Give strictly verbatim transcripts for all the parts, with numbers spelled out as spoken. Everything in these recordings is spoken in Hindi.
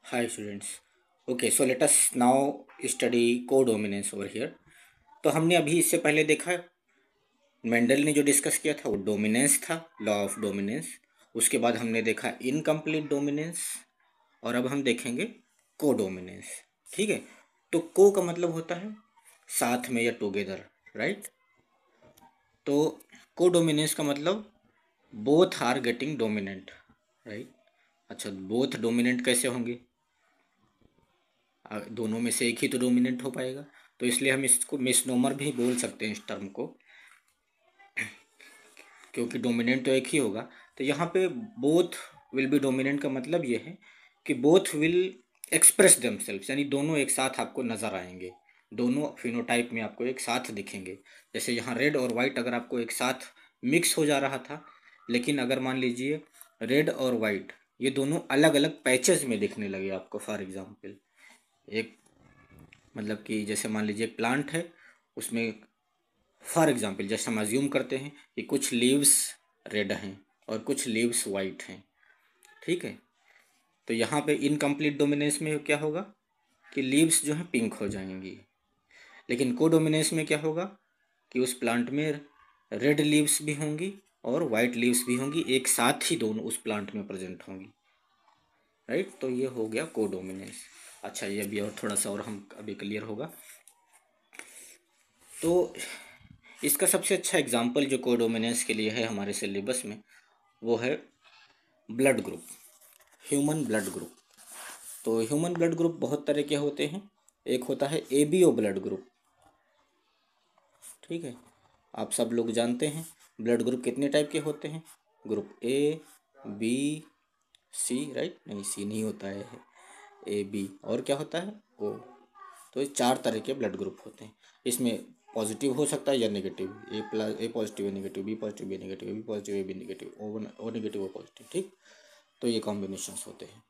Hi students. Okay, so let us now study codominance over here. तो हमने अभी इससे पहले देखा मेंडल ने जो डिस्कस किया था वो डोमिनेंस था, लॉ ऑफ डोमिनेंस। उसके बाद हमने देखा इनकम्प्लीट डोमिनेंस और अब हम देखेंगे कोडोमिनेंस। ठीक है, तो को का मतलब होता है साथ में या टुगेदर, राइट। तो कोडोमिनेंस का मतलब both are getting dominant, right. अच्छा, बोथ डोमिनेंट कैसे होंगे? आ, दोनों में से एक ही तो डोमिनेंट हो पाएगा, तो इसलिए हम इसको मिसनोमर भी बोल सकते हैं इस टर्म को, क्योंकि डोमिनेंट तो एक ही होगा। तो यहाँ पे बोथ विल बी डोमिनेंट का मतलब ये है कि बोथ विल एक्सप्रेस देमसेल्व्स, यानी दोनों एक साथ आपको नज़र आएंगे, दोनों फिनोटाइप में आपको एक साथ दिखेंगे। जैसे यहाँ रेड और वाइट अगर आपको एक साथ मिक्स हो जा रहा था, लेकिन अगर मान लीजिए रेड और वाइट ये दोनों अलग अलग पैचेस में दिखने लगे आपको, फॉर एग्जाम्पल एक मतलब कि जैसे मान लीजिए एक प्लांट है, उसमें फॉर एग्जांपल जैसे हम अज्यूम करते हैं कि कुछ लीव्स रेड हैं और कुछ लीव्स वाइट हैं, ठीक है। तो यहाँ पे इनकम्प्लीट डोमिनेंस में क्या होगा कि लीव्स जो हैं पिंक हो जाएंगी, लेकिन कोडोमिनेंस में क्या होगा कि उस प्लांट में रेड लीव्स भी होंगी और वाइट लीव्स भी होंगी, एक साथ ही दोनों उस प्लांट में प्रेजेंट होंगी, राइट। तो ये हो गया कोडोमिनेंस। अच्छा, ये अभी और थोड़ा सा और हम अभी क्लियर होगा। तो इसका सबसे अच्छा एग्जाम्पल जो कोडोमिनेंस के लिए है हमारे सिलेबस में, वो है blood group, human blood group. तो ह्यूमन ब्लड ग्रुप बहुत तरह के होते हैं। एक होता है A B O blood group, ठीक है। आप सब लोग जानते हैं ब्लड ग्रुप कितने टाइप के होते हैं, group A B C, right. नहीं, सी नहीं होता है, ए बी और क्या होता है, ओ। तो ये चार तरह के ब्लड ग्रुप होते हैं। इसमें पॉजिटिव हो सकता है या negative, A plus A positive है negative, B positive B negative, B positive A B negative, O O negative O positive, ठीक। तो ये कॉम्बिनेशंस होते हैं।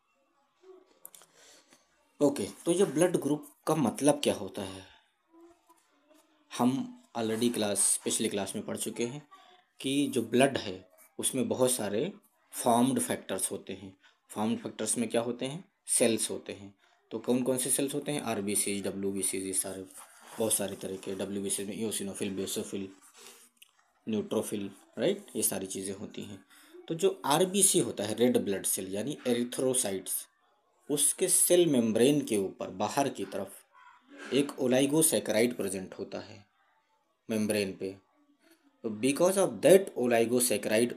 ओके, तो ये ब्लड ग्रुप का मतलब क्या होता है, हम ऑलरेडी क्लास पिछली क्लास में पढ़ चुके हैं कि जो ब्लड है उसमें बहुत सारे फॉर्म्ड फैक्टर्स होते हैं। फॉर्म्ड फैक्टर्स में क्या होते हैं, सेल्स होते हैं। तो कौन कौन से सेल्स होते हैं, R B C, W B C, ये सारे बहुत सारे तरह के। डब्ल्यू बी सी में इओसिनोफिल, बेसोफिल, न्यूट्रोफिल, राइट, ये सारी चीज़ें होती हैं। तो जो आर बी सी होता है, रेड ब्लड सेल यानी एरिथ्रोसाइट्स, उसके सेल मेम्ब्रेन के ऊपर बाहर की तरफ एक ओलाइगोसैकेराइड प्रेजेंट होता है मेम्ब्रेन पे। तो because of that oligosaccharide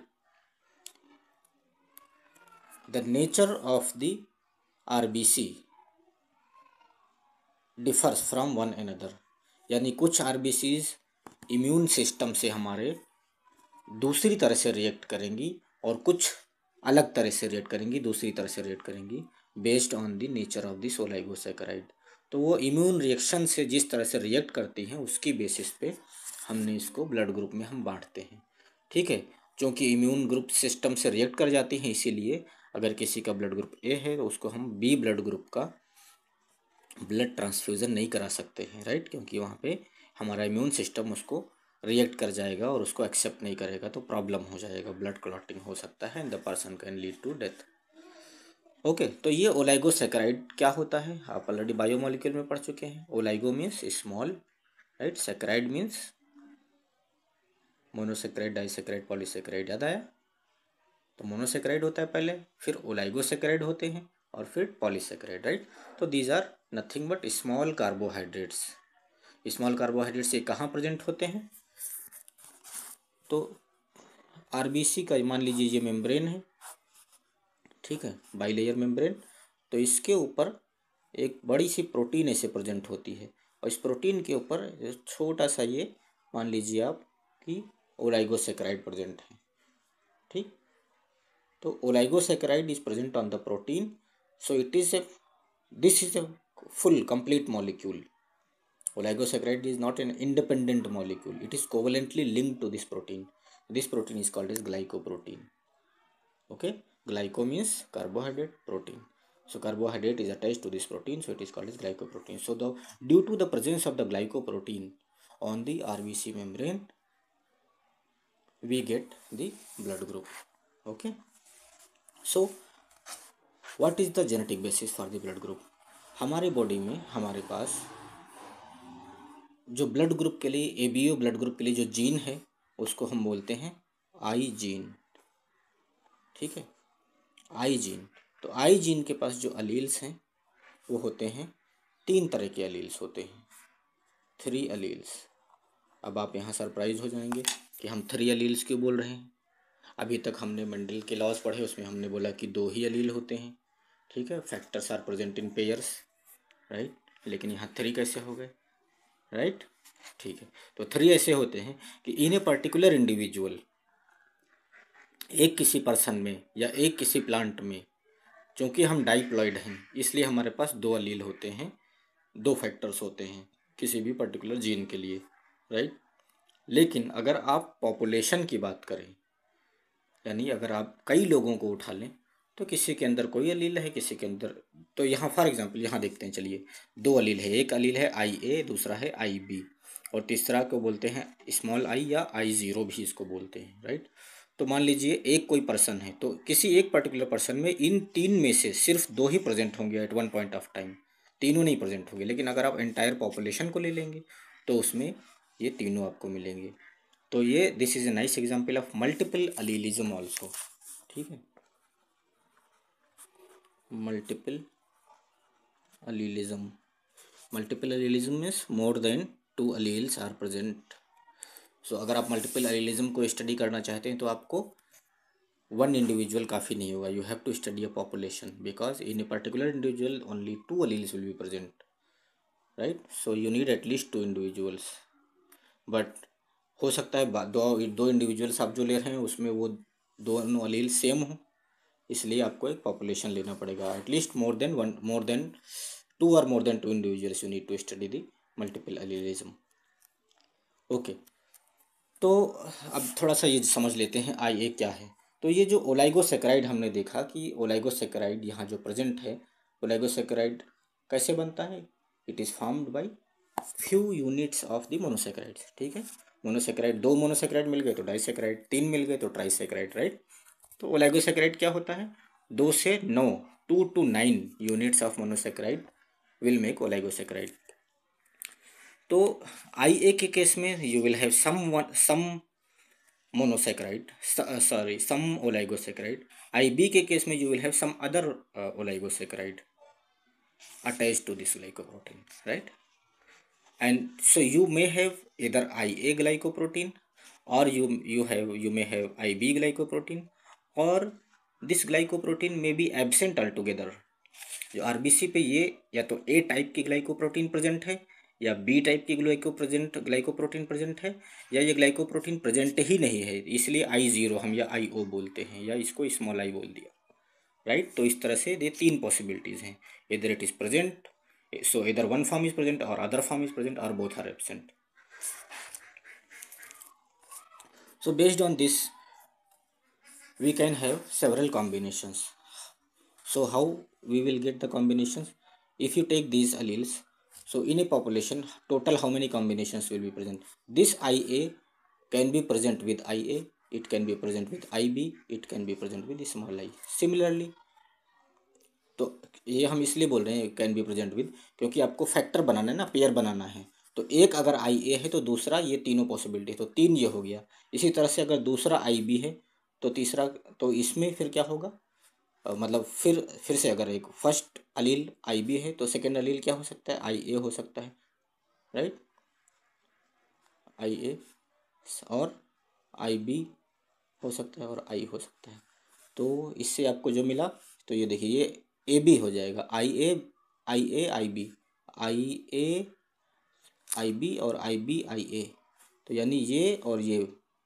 the nature of the RBC differs from one another, यानी कुछ आरबीसीज इम्यून सिस्टम से हमारे दूसरी तरह से रिएक्ट करेंगी और कुछ अलग तरह से रिएक्ट करेंगी, दूसरी तरह से रिएक्ट करेंगी based on the nature of this oligosaccharide. तो वो इम्यून रिएक्शन से जिस तरह से रिएक्ट करती हैं उसकी बेसिस पे हमने इसको ब्लड ग्रुप में हम बांटते हैं, ठीक है। क्योंकि इम्यून ग्रुप सिस्टम से रिएक्ट कर जाती हैं, इसीलिए अगर किसी का ब्लड ग्रुप ए है तो उसको हम बी ब्लड ग्रुप का ब्लड ट्रांसफ्यूज़न नहीं करा सकते हैं, राइट, क्योंकि वहाँ पे हमारा इम्यून सिस्टम उसको रिएक्ट कर जाएगा और उसको एक्सेप्ट नहीं करेगा, तो प्रॉब्लम हो जाएगा, ब्लड क्लॉटिंग हो सकता है and the person can lead to death. Okay, तो ये ओलाइगोसैकेराइड क्या होता है, आप ऑलरेडी बायोमोलिक्यूल में पढ़ चुके हैं। Oligo means small, right, saccharide means monosaccharide, disaccharide, polysaccharide, याद आया। तो मोनोसैकेराइड होता है पहले, फिर ओलाइगोसैकेराइड होते हैं और फिर पॉलीसैकेराइड, राइट। तो these are nothing but small carbohydrates. Small carbohydrates ये कहाँ प्रेजेंट होते हैं, तो आरबीसी का मान लीजिए ये मेम्ब्रेन है, ठीक है, बाइलेयर मेम्ब्रेन। तो इसके ऊपर एक बड़ी सी प्रोटीन ऐसे प्रेजेंट होती है और इस प्रोटीन के ऊपर छोटा सा ये मान लीजिए आप कि ओलाइगोसैकेराइड प्रेजेंट है, ठीक। तो oligosaccharide is present on the protein, so it is a this is a full complete molecule. Oligosaccharide is not an independent molecule, it is covalently linked to this protein. This protein is called as glycoprotein. Okay, glyco means carbohydrate, protein, so carbohydrate is attached to this protein, so it is called as glycoprotein. So the due to the presence of the glycoprotein on the rbc membrane, we get the blood group. Okay, so what is the genetic basis for the blood group? हमारे बॉडी में हमारे पास जो ब्लड ग्रुप के लिए, A B O blood group के लिए जो जीन है उसको हम बोलते हैं आई जीन, ठीक है, आई जीन। तो आई जीन के पास जो अलील्स हैं वो होते हैं, तीन तरह के अलील्स होते हैं, थ्री अलील्स। अब आप यहाँ सरप्राइज हो जाएंगे कि हम थ्री अलील्स क्यों बोल रहे हैं। अभी तक हमने मेंडल के लॉज पढ़े, उसमें हमने बोला कि दो ही अलील होते हैं, ठीक है, factors are present in pairs, right, लेकिन यहाँ थ्री कैसे हो गए, राइट, ठीक है। तो थ्री ऐसे होते हैं कि इन ए पर्टिकुलर इंडिविजुअल, एक किसी पर्सन में या एक किसी प्लांट में, क्योंकि हम डाइप्लॉइड हैं इसलिए हमारे पास दो अलील होते हैं, दो फैक्टर्स होते हैं किसी भी पर्टिकुलर जीन के लिए, राइट। लेकिन अगर आप पॉपुलेशन की बात करें, यानी अगर आप कई लोगों को उठा लें तो किसी के अंदर कोई अलील है, किसी के अंदर, तो यहाँ फॉर एग्जांपल यहाँ देखते हैं, चलिए दो अलील है, एक अलील है आई ए, दूसरा है आई बी, और तीसरा को बोलते हैं स्मॉल आई या आई ज़ीरो भी इसको बोलते हैं, राइट। तो मान लीजिए एक कोई पर्सन है, तो किसी एक पर्टिकुलर पर्सन में इन तीन में से सिर्फ दो ही प्रेजेंट होंगे at one point of time, तीनों नहीं प्रेजेंट होंगे। लेकिन अगर आप एंटायर पॉपुलेशन को ले लेंगे तो उसमें ये तीनों आपको मिलेंगे। तो ये this is a nice example of multiple allelism also, ठीक है, multiple allelism. Multiple allelism means more than two alleles are present. So अगर आप मल्टीपल अलीलिज्म को स्टडी करना चाहते हैं तो आपको वन इंडिविजुअल काफ़ी नहीं होगा, you have to study a population, because in a particular individual only two alleles will be present, right. So you need at least two individuals, but हो सकता है दो दो इंडिविजुअल्स आप जो ले रहे हैं उसमें वो दोनों अलील सेम हो, इसलिए आपको एक पॉपुलेशन लेना पड़ेगा, at least more than one, more than two और more than two individuals you need to study the multiple allelism, okay. तो अब थोड़ा सा ये समझ लेते हैं आई ए क्या है। तो ये जो ओलाइगोसेकेराइड हमने देखा कि ओलाइगोसेकेराइड यहाँ जो प्रेजेंट है, ओलाइगोसेकेराइड कैसे बनता है, it is formed by few units of the monosaccharide, ठीक है। मोनोसेकेराइड, दो मोनोसेकेराइड मिल गए तो डाइसेकेराइड, तीन मिल गए तो ट्राइसेकेराइड, राइट। तो ओलाइगोसेकेराइड क्या होता है, दो से नौ, two to nine units of monosaccharide will make oligosaccharide. तो आई ए के केस में you will have some some monosaccharide, sorry some oligosaccharide. I B के केस में you will have some other oligosaccharide attached to this glycoprotein, right? And so you may have either I A glycoprotein or you you have you may have I B glycoprotein, or this glycoprotein may be absent altogether। जो आरबीसी पे ये या तो ए टाइप की ग्लाइकोप्रोटीन प्रेजेंट है या बी टाइप की ग्लाइको प्रेजेंट ग्लाइकोप्रोटीन प्रेजेंट है, या ये ग्लाइकोप्रोटीन प्रेजेंट ही नहीं है, इसलिए आई जीरो हम या आई ओ बोलते हैं, या इसको स्मॉल आई बोल दिया, राइट। तो इस तरह से ये तीन पॉसिबिलिटीज़ हैं, इधर it is present, so either one form is present or other form is present or both are absent। So based on this we can have several combinations। So how we will get the combinations? If you take these alleles, so in a population total how many combinations will be present? This I A can be present with I A, it can be present with I B, it can be present with small I। Similarly, तो ये हम इसलिए बोल रहे हैं कैन बी प्रेजेंट विद, क्योंकि आपको फैक्टर बनाना है ना, पेयर बनाना है। तो एक अगर आई ए है तो दूसरा, ये तीनों पॉसिबिलिटी, तो तीन ये हो गया। इसी तरह से अगर दूसरा आई बी है तो तीसरा, तो इसमें फिर क्या होगा, अ, मतलब फिर फिर से अगर एक फर्स्ट अलील आई बी है तो सेकेंड अलील क्या हो सकता है, आई ए हो सकता है, राइट, आई ए, और आई बी हो सकता है, और आई हो सकता है। तो इससे आपको जो मिला, तो ये देखिए ये ए बी हो जाएगा, आई A I A I B, I A I B और आई बी आई ए। तो यानी ये और ये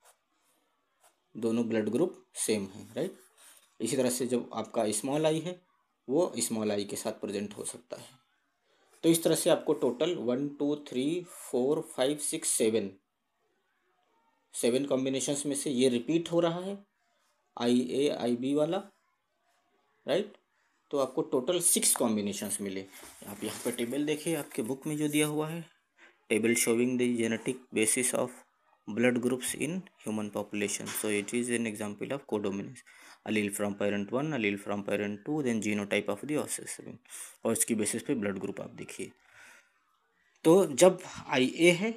दोनों ब्लड ग्रुप सेम है, राइट। इसी तरह से जब आपका स्मॉल आई है वो स्मॉल आई के साथ प्रेजेंट हो सकता है। तो इस तरह से आपको total one two three four five six seven seven combinations में से ये रिपीट हो रहा है आई ए आई बी वाला, राइट। तो आपको टोटल सिक्स कॉम्बिनेशंस मिले। आप यहाँ पे टेबल देखिए आपके बुक में जो दिया हुआ है, table showing the genetic basis of blood groups in human population. So it is an example of codominance. allele from parent one, allele from parent two, then genotype of the offspring, और इसकी बेसिस पे ब्लड ग्रुप आप देखिए। तो जब आई ए है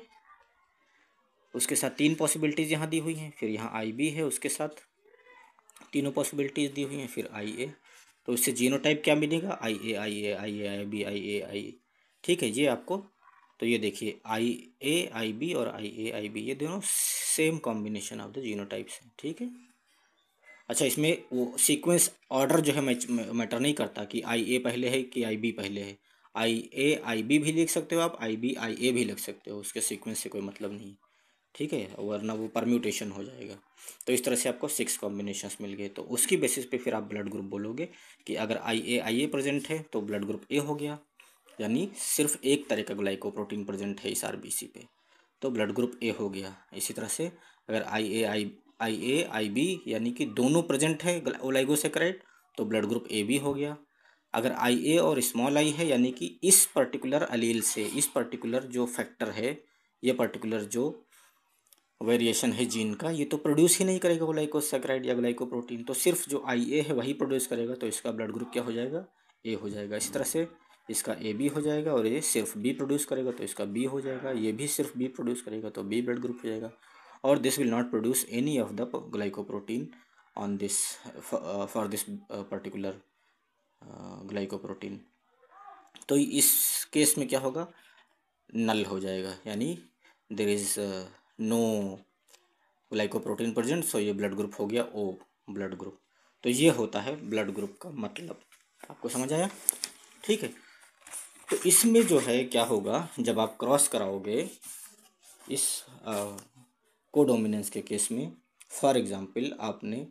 उसके साथ तीन पॉसिबिलिटीज़ यहाँ दी हुई हैं, फिर यहाँ आई बी है उसके साथ तीनों पॉसिबिलिटीज़ दी हुई हैं, फिर आई ए, तो इससे जीनोटाइप क्या मिलेगा, I A I A I A I B I A आई ए। ठीक है, ये आपको, तो ये देखिए आई ए आई बी और आई ए आई बी ये दोनों same combination of the genotypes हैं। ठीक है, अच्छा इसमें वो सीक्वेंस ऑर्डर जो है मैटर नहीं करता कि आई ए पहले है कि आई बी पहले है, आई ए आई बी भी लिख सकते हो आप, आई बी आई ए भी लिख सकते हो, उसके सीक्वेंस से कोई मतलब नहीं। ठीक है, वरना वो परम्यूटेशन हो जाएगा। तो इस तरह से आपको सिक्स कॉम्बिनेशंस मिल गए, तो उसकी बेसिस पे फिर आप ब्लड ग्रुप बोलोगे कि अगर आई ए आई ए प्रेजेंट है तो ब्लड ग्रुप ए हो गया, यानी सिर्फ एक तरह का ग्लाइकोप्रोटीन प्रेजेंट है इस आरबीसी पे, तो ब्लड ग्रुप ए हो गया। इसी तरह से अगर आई A I I A I B यानी कि दोनों प्रेजेंट है ओलाइगोसैकेराइड, तो ब्लड ग्रुप ए बी हो गया। अगर आई ए और स्मॉल आई है यानी कि इस पर्टिकुलर अलील से, इस पर्टिकुलर जो फैक्टर है, ये पर्टिकुलर जो वेरिएशन है जीन का, ये तो प्रोड्यूस ही नहीं करेगा ग्लाइकोसैकेराइड या ग्लाइकोप्रोटीन, तो सिर्फ जो आई ए है वही प्रोड्यूस करेगा, तो इसका ब्लड ग्रुप क्या हो जाएगा, ए हो जाएगा। इसी तरह से इसका ए बी हो जाएगा, और ये सिर्फ बी प्रोड्यूस करेगा तो इसका बी हो जाएगा, ये भी सिर्फ बी प्रोड्यूस करेगा तो बी ब्लड ग्रुप हो जाएगा। और this will not produce any of the glycoprotein on this for this particular glycoprotein, तो इस केस में क्या होगा, नल हो जाएगा, यानी there is no glycoprotein present, so ये ब्लड ग्रुप हो गया ओ ब्लड ग्रुप। तो ये होता है ब्लड ग्रुप का मतलब, आपको समझ आया। ठीक है, तो इसमें जो है क्या होगा, जब आप क्रॉस कराओगे इस कोडोमिनेंस के केस में, फॉर एग्जांपल आपने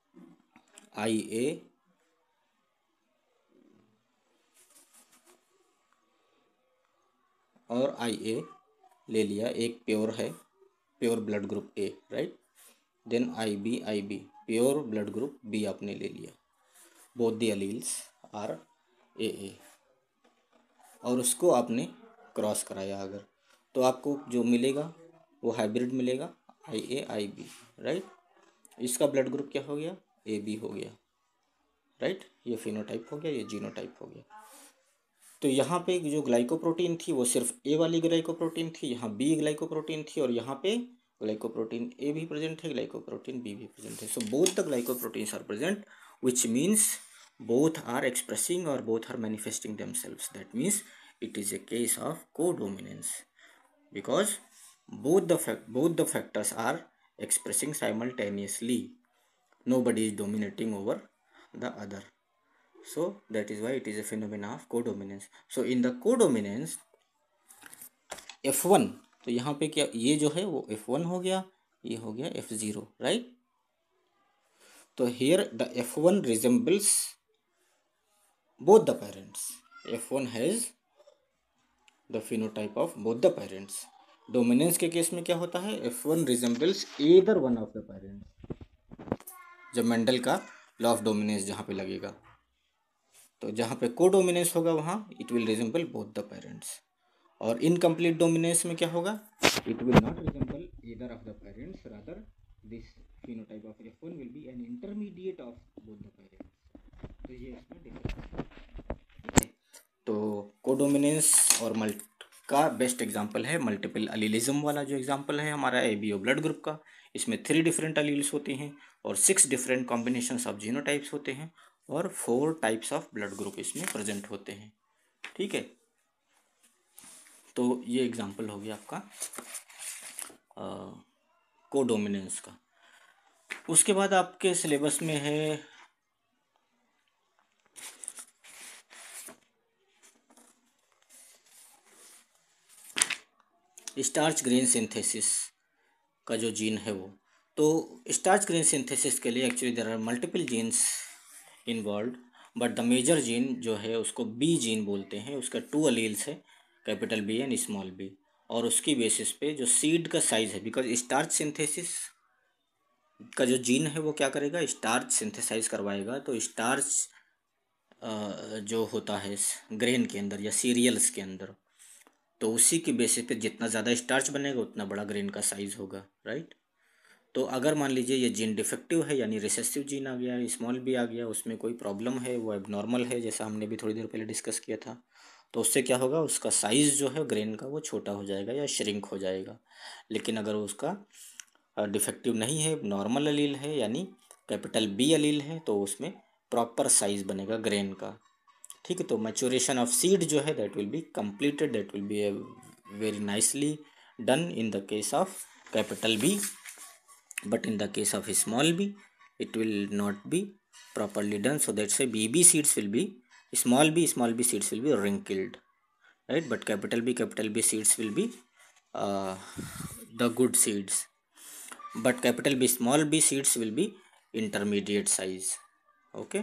आई ए और आई ए ले लिया, एक प्योर है, pure blood group A, right, then I B I B pure blood group B आपने ले लिया, both the alleles are A A, और उसको आपने क्रॉस कराया अगर, तो आपको जो मिलेगा वो हाइब्रिड मिलेगा, I A I B, right. इसका ब्लड ग्रुप क्या हो गया, ए बी हो गया, राइट, ये फिनोटाइप हो गया, ये जीनोटाइप हो गया। तो यहाँ पे जो ग्लाइकोप्रोटीन थी वो सिर्फ ए वाली ग्लाइकोप्रोटीन थी, यहाँ बी ग्लाइकोप्रोटीन थी, और यहाँ पे ग्लाइकोप्रोटीन ए भी प्रेजेंट है, ग्लाइकोप्रोटीन बी भी प्रेजेंट है। So both the glycoproteins are present, which means both are expressing or both are manifesting themselves. That means it is a case of codominance, because both the fact both the factors are expressing simultaneously. Nobody is dominating over the other. So that is why it is a phenomena of codominance. So in the codominance F one, तो यहाँ पे क्या, ये जो है वो एफ वन हो गया, ये हो गया एफ ज़ीरो, राइट। तो here the F one resembles both the parents. F one has the phenotype of both the parents. Dominance के केस में क्या होता है, एफ one resembles either one of the parents. जब मेंडल का लॉ ऑफ डोमिनेंस जहाँ पे लगेगा, तो जहाँ पे कोडोमिनेंस होगा वहाँ it will resemble both the parents, और इनकम्प्लीट डोमिनेंस में क्या होगा, it will not resemble either of the parents, rather this phenotype of F one will be an intermediate of both the parents. तो ये इसमें डिफरेंस है। तो कोडोमिनेंस और मल्ट का बेस्ट एग्जांपल है मल्टीपल अलीलिज्म वाला जो एग्जांपल है हमारा एबीओ ब्लड ग्रुप का। इसमें थ्री डिफरेंट अलील्स होते हैं और six different combinations of genotypes होते हैं और four types of blood group इसमें प्रेजेंट होते हैं। ठीक है, तो ये एग्जांपल हो गया आपका कोडोमिनेंस का। उसके बाद आपके सिलेबस में है स्टार्च ग्रेन सिंथेसिस का जो जीन है वो। तो स्टार्च ग्रेन सिंथेसिस के लिए actually there are multiple genes involved, but the major gene जो है उसको बी जीन बोलते हैं। उसका टू अलील्स है, capital B and small B, और उसकी बेसिस पे जो सीड का साइज है, बिकॉज स्टार्च सिंथेसिस का जो जीन है वो क्या करेगा, स्टार्च सिंथेसाइज करवाएगा। तो स्टार्च जो होता है ग्रेन के अंदर या सीरियल्स के अंदर, तो उसी की बेसिस पे जितना ज़्यादा स्टार्च बनेगा उतना बड़ा ग्रेन का साइज होगा, राइट। तो अगर मान लीजिए ये जीन डिफेक्टिव है, यानी रिसेसिव जीन आ गया, स्मॉल बी आ गया, उसमें कोई प्रॉब्लम है, वो एबनॉर्मल है, जैसा हमने भी थोड़ी देर पहले डिस्कस किया था, तो उससे क्या होगा, उसका साइज़ जो है ग्रेन का वो छोटा हो जाएगा या श्रिंक हो जाएगा। लेकिन अगर उसका डिफेक्टिव नहीं है, नॉर्मल अलील है, यानी कैपिटल बी अलील है, तो उसमें प्रॉपर साइज बनेगा ग्रेन का। ठीक है, तो मैच्योरेशन ऑफ सीड जो है that will be completed, that will be very nicely done in the case of capital B, but in the case of small b it will not be properly done. So that's why bb seeds will be small b small b seeds will be wrinkled, right, but capital B capital B seeds will be uh, the good seeds, but capital B small b seeds will be intermediate size. Okay,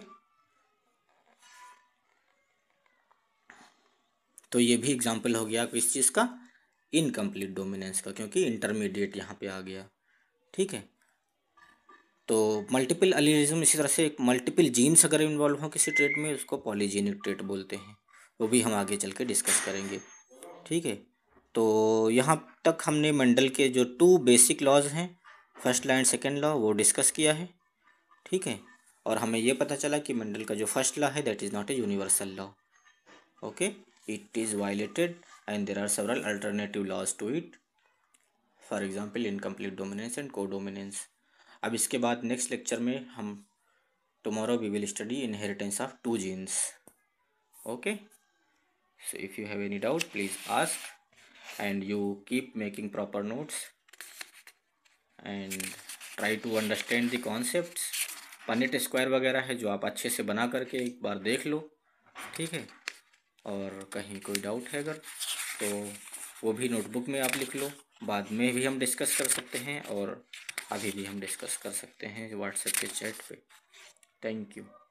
तो ये भी एग्जाम्पल हो गया किस चीज़ का, इनकम्प्लीट डोमिनेंस का, क्योंकि इंटरमीडिएट यहाँ पे आ गया। ठीक है, तो मल्टीपल अलीलिज्म इसी तरह से एक मल्टीपल जीन्स अगर इन्वॉल्व हो किसी ट्रेट में उसको पॉलीजेनिक ट्रेट बोलते हैं, वो भी हम आगे चल के डिस्कस करेंगे। ठीक है, तो यहाँ तक हमने मेंडल के जो टू बेसिक लॉज हैं, first law and second law, वो डिस्कस किया है। ठीक है, और हमें ये पता चला कि मेंडल का जो फर्स्ट लॉ है that is not a universal law. Okay, it is violated and there are several alternative laws to it, for example incomplete dominance and codominance. अब इसके बाद नेक्स्ट लेक्चर में हम tomorrow we will study inheritance of two genes. Okay, so if you have any doubt please ask and you keep making proper notes and try to understand the concepts. Punnett square वगैरह है जो आप अच्छे से बना करके एक बार देख लो। ठीक है, और कहीं कोई डाउट है अगर तो वो भी नोटबुक में आप लिख लो, बाद में भी हम डिस्कस कर सकते हैं और अभी भी हम डिस्कस कर सकते हैं व्हाट्सएप के चैट पे। Thank you.